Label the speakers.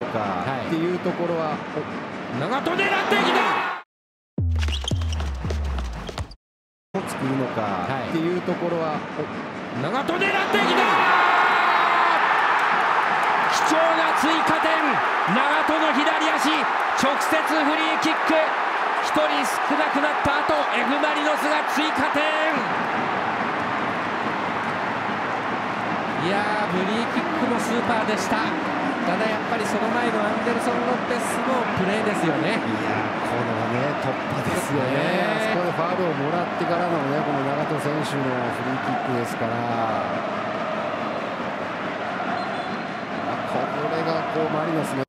Speaker 1: かっていうところは、
Speaker 2: 長戸狙ってきた。
Speaker 1: 作るのかっていうところは、
Speaker 2: 長戸狙ってきた。貴重な追加点、長戸の左足直接フリーキック。1人少なくなった後、F・マリノスが追加点。いやー、フリーキックもスーパーでした。ただやっぱりその前のアンデルソン・ロペスのプレーですよね。
Speaker 1: いやこのね突破ですよね。あそこでファウルをもらってからのねこの長戸選手のフリーキックですから、これがこうマリノスの